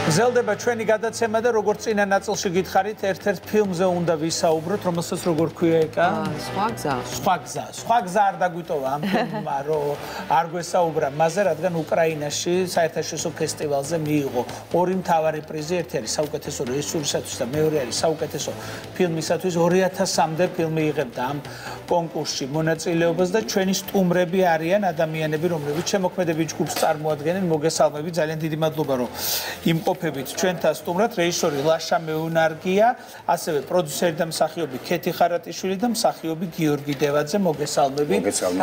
გრძელდება ჩვენი გადაცემა და როგორც წინა ნაწილში გითხარით, ერთ-ერთ ფილმზე უნდა ვისაუბროთ, რომელსაც როგორ ქვია ეკა? სხვა გზა არ დაგვიტოვა ამ ფილმმა, რომ არ გვესაუბრა მასზე, რადგან უკრაინაში საერთაშორისო ფესტივალზე მიიღო ორი მთავარი პრიზი, ერთი არის საუკეთესო რეჟისურისათვის და მეორე არის საუკეთესო ფილმისათვის. 2000-მდე ფილმი იღებდა ამ კონკურსში მონაწილეობას და ჩვენი სტუმრები არიან ადამიანები, რომლებიც შემოქმედებით ჯგუფს წარმოადგენენ. მოგესალმებით, ძალიან დიდი მადლობა, რომ იმყოფებით ჩვენთან სტუმრად, რეჟისორი ლაშა მეუნარგია, ასევე პროდიუსერი და მსახიობი ქეთი ხარატიშვილი და მსახიობი გიორგი დევაძე. მოგესალმებით.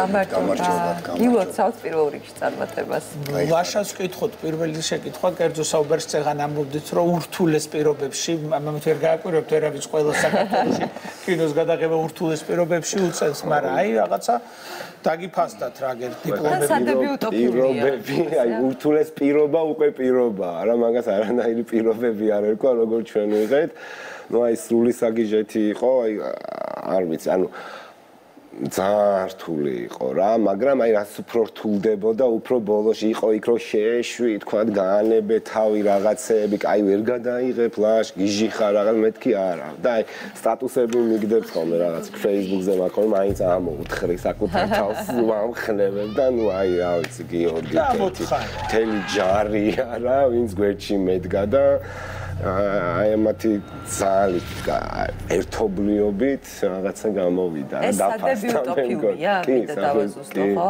გილოცავთ პირველ რიგში წარმატებას. ლაშას ვკითხოთ პირველი შეკითხვა, კერძო საუბარს წეღან ამბობდით, რომ ურთულეს პირობებში, ამით ვერ გააკვირვებთ ვერავის ყველა საქართველოში კინოს გადაღება ურთულეს პირობებში უწევს, მაგრამ აი რაღაცა დაგიფასდათ რაგერ პირობები, აი ურთულეს პირობა უკვე პირობაა, რა მაგას არანაირი პირობები არ ერქვა, როგორც ჩვენ ვიღეთ. ნუ აი სრული საგიჟეთი იყო, აი არ ვიცი, ანუ ძალიან რთული იყო რა, მაგრამ აი რაც უფრო რთულდებოდა, უფრო ბოლოში იყო იქ რომ შეეშვი, თქვა გაანებე თავი რაღაცეები, აი ვერ გადაიღებ ლაშ, გიჟი ხარ რაღაც მეთქი არა. და აი სტატუსები მიგდებს ხოლმე რაღაც Facebook-ზე მაგ მაინც ამოუთხრე საკუთარ თავს ვამხნევებ და ნუ აი რა ვიცი გიორგი თელი ჯარია რა, ვინც გვერდში მედგა და აი ამათი ძალით ერთობლიობით რაღაცა გამოვიდა და დაფასდა ფილმია კიდე დავაზუსტო ხო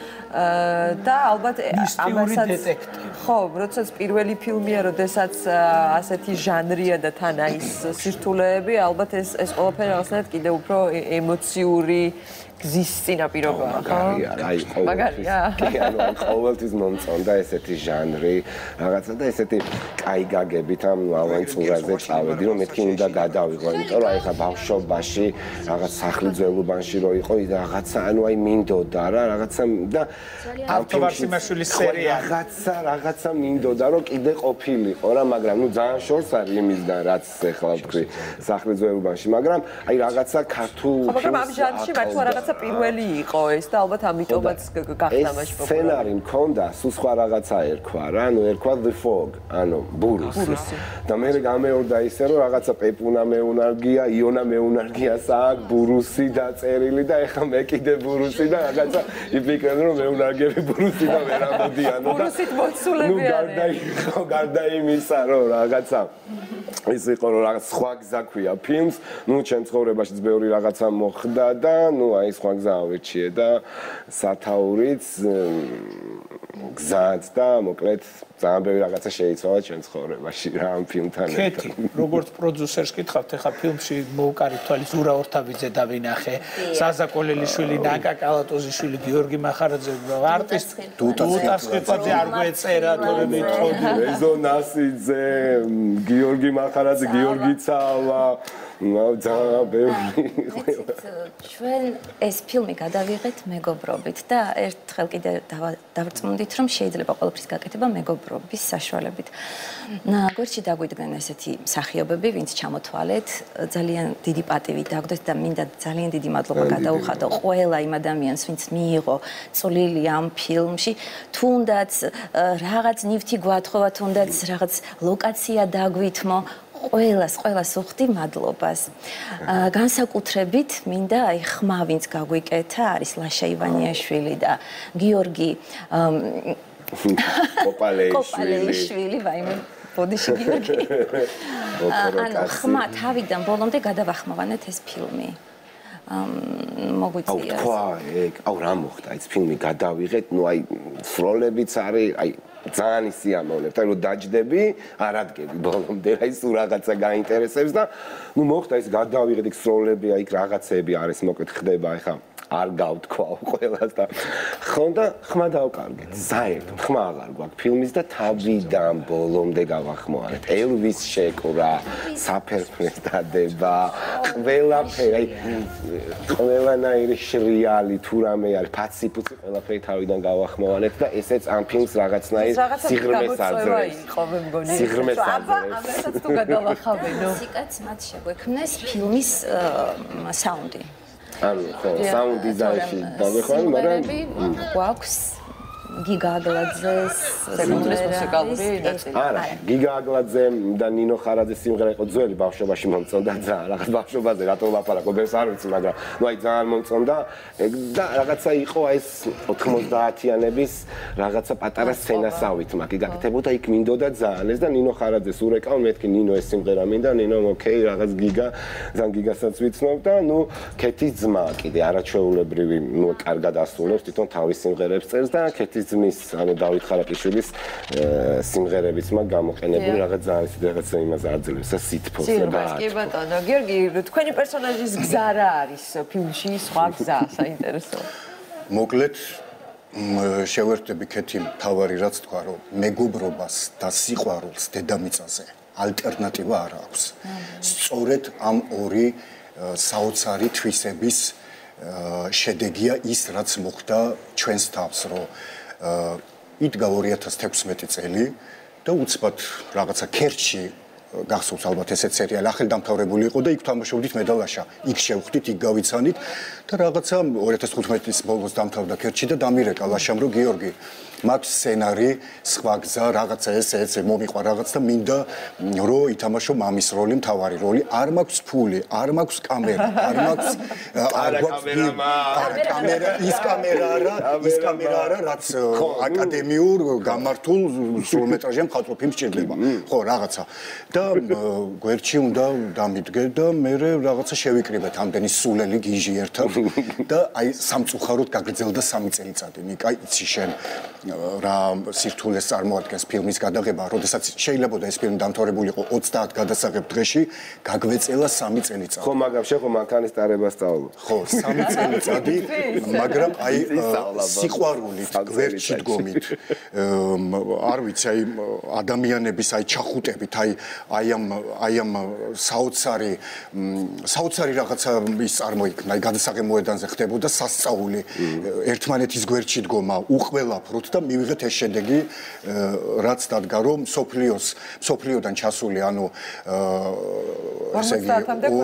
და ალბათ ამასაც ხო როდესაც პირველი ფილმია როდესაც ასეთი ჟანრია და თან აი სირთულეები albათ ეს ყველაფერი რაღაცნაირად კიდე უფრო ემოციური გზის წინაპირობაა ხო? მაგარია. ანუ ყოველთვის მომწონდა ესეთი ჟანრი, რაღაცა და ესეთი კაი გაგებით ამ ავანტურაზე წავედი, რომ მეთქი უნდა გადავიღო, იმიტომ რომ აი ხა ბავშვობაში, რაღაც სახლი-ძველობანში რო იყო, რაღაცა, ანუ აი მინდოდა რა, რაღაცა და ამ თოვარსიმაშვილის სერია რაღაცა მინდოდა, რომ კიდე ყოფილიყო რა, მაგრამ ნუ ძალიან შორს არის იმისგან, რაც ეხლა ვთქვი, სახლი-ძველობანში, მაგრამ აი რაღაცა ქართულ ხო, მაგრამ ამ ჟანრში მართლა რაღაცა პირველი იყო ეს და ალბათ ამიტომაც გახდა მაშ პოპულარი. სცენარი მქონდა, სულ სხვა რაღაცა ერქვა რა, ანუ ერქვა The Fog, ანუ ბურუსი. და მე გამეორდა ისე რომ რაღაცა პეპუნა მეუნარგია, იონა მეუნარგიას აქვს ბურუსი დაწერილი და ეხლა მე კიდე ბურუსი და რაღაცა იფიქრე რომ მეუნარგები ბურუსი და ვერ ამოდიან და ბურუსით მოცულები არის. ნუ გარდა იმისა რომ რაღაცა ის იყო რომ რაღაც სხვა გზა ქვია ფილმს, ნუ ჩემ ცხოვრებაშიც ბევრი რაღაცა მოხდა და ნუ აი სხვა გზა ავირჩიე და სათაურიც გზაც და მოკლედ ძალიან ბევრი რაღაცა შეიცვალა ჩემ ცხოვრებაში რა ამ ფილმთან ერთად. ქეთი, როგორც პროდიუსერს კითხავთ, ახლა ფილმში მოუკარი თვალის ურა ორთავიძე დავინახე, საზა კოლელიშვილი, ნაკა კალატოზიშვილი, გიორგი მახარაძე, არტისტი დუტა სხიფაძე არ გვეწერა, თორე მითხოდი. რეზონასიძე, გიორგი მახარაძე, გიორგი ცავა ძალიან ბევრი. ჩვენ ეს ფილმი გადავიღეთ მეგობრობით და ერთხელ კიდე დავწმუნდით, რომ შეიძლება ყველაფრის გაკეთება მეგობრობის საშუალებით. გვერდში დაგვიდგნენ ესეთი მსახიობები, ვინც ჩამოთვალეთ, ძალიან დიდი პატივი დაგვდეთ და მინდა ძალიან დიდი მადლობა გადაუხადო ყველა იმ ადამიანს, ვინც მიიღო წვლილი ამ ფილმში. თუნდაც რაღაც ნივთი გვათხოვა, თუნდაც რაღაც ლოკაცია დაგვითმო. ყველას უხდი მადლობას. განსაკუთრებით მინდა აი ხმა ვინც გაგვიკეთა არის ლაშა ივანიაშვილი და გიორგი კოპალეიშვილი ვაიმე ბოდიში გიორგი. ანუ ხმა თავიდან ბოლომდე გადავახმოვანეთ ეს ფილმი. მოგვიწია. აუ რა მოხდა ეს ფილმი გადავიღეთ, ნუ აი სროლებიც არის, აი ძალიან ისიამოვნებთ, აი რომ დაჯდები, არ ადგები ბოლომდე, აი სულ რაღაცა გაინტერესებს და ნუ მოხდა ეს გადავიღეთ იქ სროლები, აი რაღაცეები არის, მოკლედ ხდება ახლა არ გავთქვაო ყველას და ხო და ხმა დავკარგეთ. საერთოდ ხმა აღარ გვაქვს ფილმის და თავიდან ბოლომდე გავახმოვანეთ. ელვის შეკრა, საფერფლეს დადება, ყველაფერი, ყველანაირი შრიალი თუ რამე არის, ფაციფუცი ყველაფერი თავიდან გავახმოვანეთ და ესეც ამ ფილმს რაღაცნაირ სიღრმეს აძლევს. სიღრმეს აძლევს. ამასაც თუ გადავახავენო. მუსიკაც მათ შეგვექმნეს ფილმის საუნდი. ანუ ხო, საუნდ დიზაინში დავეხმარი, მაგრამ გვაქვს გიგა აგლაძეს არა, გიგა აგლაძე და ნინო ხარაძის სიმღერა იყო ძველი ბავშვობაში მომწონდა ძალიან, რაღაც ბავშვობაზე რატომ ლაპარაკობ, ეს არ ვიცი, მაგრამ ნუ აი ძალიან მომწონდა და რაღაცა იყო აი ეს 90-იანების რაღაცა პატარა სცენასავით მაგი გაკეთებოდა იქ მინდოდა ძალიან ეს და ნინო ხარაძეს ურეკავ მეთქი ნინო ეს სიმღერა მინდა ნინო ოკეი რაღაც გიგა ძალიან გიგასაც ვიცნობ და ნუ ქეთის ძმა კიდე არაჩვეულებრივი ნუ კარგად ასრულებს თვითონ თავის სიმღერებს წერს და ქეთის ძმის ანუ დავით ხარაკიშვილის სიმღერებიც მაგ გამოყენებული რაღაც ძალიან რაღაცა იმაზე აძლევს სითბოს და კი ბატონო გიორგი თქვენი პერსონაჟის გზა რა არის ფილმში სხვა გზა საინტერესო მოკლედ შევერთები ქეთი თავარი რაც თქვა რომ მეგობრობას და სიყვარულს დედამიწაზე ალტერნატივა არ აქვს სწორედ ამ ორი საოცარი თვისების შედეგია ის რაც მოხდა ჩვენს თავს რომ იდგა 2016 წელი და უცბად რაღაცა ქერჩი გახსოვს ალბათ ესეთ სერიალი ახალ დამთავრებული იყო და იქ თამაშობდით მედალაშა იქ შევხვდით იქ გავიცანით და რაღაცა 2015 წლის ბოლოს დამთავრდა ქერჩი და დამირეკა ლაშამ რომ გიორგი მაქვს სცენარი სხვა გზა რაღაცა ესე მომიყვა რაღაც და მინდა რომ ითამაშო მამის როლი მთავარი როლი არ მაქვს ფული არ მაქვს კამერა არ მაქვს ის კამერა არა რაც აკადემიურ გამართულ სრულმეტრაჟიან მხატვრო ფილმს ჭირდება ხო რაღაცა და გვერდში უნდა დამიდგე და მე რაღაცა შევიკრიბეთ ამდენი სულელი გიჟი ერთად და აი სამწუხაროდ გაგრძელდა 3 წელიწადი ნიკა იცი შენ რა სირთულეს წარმოადგენს ფილმის გადაღება, როდესაც შეიძლებოდა ეს ფილმი დამთავრებული იყო 30 გადასაღებ დღეში, გაგვეწელა 3 წელიწადი. ხო, მაგრამ შეხო მანქანის ტარება სწავლობ. ხო, 3 წელიწადი, მაგრამ აი სიყვარულით, გვერდში დგომით, არ ვიცი, აი ადამიანების აი ჩახუტებით, აი ამ საოცარი რაღაცა ის წარმოიქმნა, აი გადასაღებ მოედანზე ხდებოდა სასწაული, ერთმანეთის გვერდში დგომა, უყველაფროთ და მივიღეთ ეს შედეგი რაც დადგა რომ სოფლიოდან ჩასული ანუ ესე იგი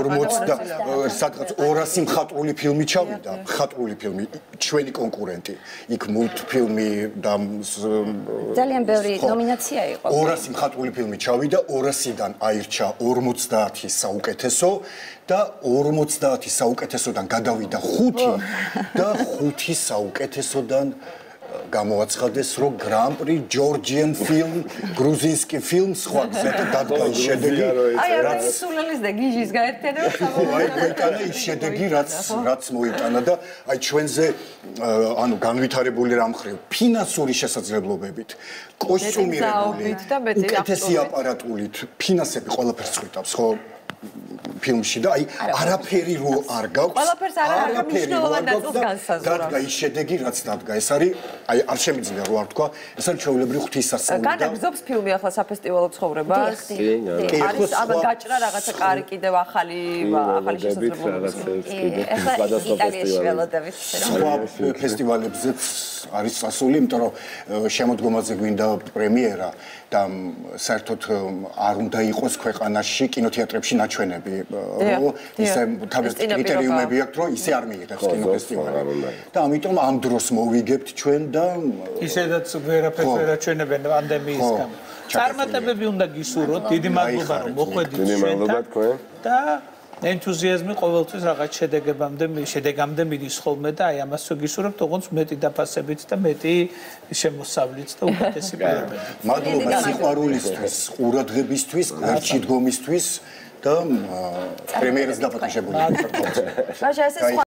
40 სადღაც 200 მხატვრული ფილმი ჩავიდა მხატვრული ფილმი ჩვენი კონკურენტი იქ მულტფილმი და ძალიან ბევრი ნომინაცია იყო 200 მხატვრული ფილმი ჩავიდა 200-დან აირჩა 50 საუკეთესო და 50 საუკეთესოდან გადავიდა 5 და 5 საუკეთესოდან გამოაცხადეს რომ გრან-პრი ჯორჯიან ფილმ გრუზინსკი ფილმ სხვა გზათა დადგა ის შედეგი აი ამ სულელის და გიჟის გაერთიანება აი მოიტანა ის შედეგი რაც მოიტანა და აი ჩვენზე ანუ განვითარებული რა მხრივ ფინანსური შესაძლებლობებით კოსტიუმირებული უკეთესი აპარატულით ფინანსები ყველაფერს წვითავს ხო ფილმში და აი არაფერი რო არ გაქვს ყველაფერს არაფერი ნაწილს განსაზღვრავს დადგა ის შედეგი რაც დადგა ეს არის აი არ შემიძლია რო არ თქვა ეს არის ჩვეულებრივი ღვთისმსახურება განაგზობს ფილმი ახლა საფესტივალო ცხოვრებას არის აბა გაჭრა რაღაცა კარი კიდევ ახალი შესაძლებლობები ახლა იტალიაში ველოდებით სხვა ფესტივალებზეც არის წასული იმიტომ რომ შემოდგომაზე გვინდა პრემიერა და საერთოდ არ უნდა იყოს ქვეყანაში კინოთეატრებში ჩვენები რომ ისე თავის კრიტერიუმები აქვს რომ ისე არ მიიღებს კინოფესტივალი და ამიტომ ამ დროს მოვიგებთ ჩვენ და ისედაც ვერაფერს ვერ აჩვენებენ პანდემიის გამო წარმატებები უნდა გისურვოთ დიდი მადლობა რომ მოხვედით ჩვენთან და ენთუზიაზმი ყოველთვის რაღაც შედეგამდე მიდის ხოლმე და აი ამას ვგისურვებთ ოღონდ მეტი დაფასებით და მეტი შემოსავლით და უკეთესი პირობებით მადლობა სიყვარულისთვის ყურადღებისთვის გვერდში დგომისთვის და პრემიერას დაფატრიშებული.